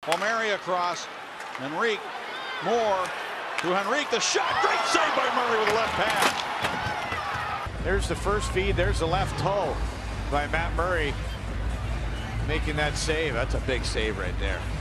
Palmieri across. Henrique. Moore to Henrique. The shot. Great save by Murray with a left pad. There's the first feed. There's the left toe by Matt Murray making that save. That's a big save right there.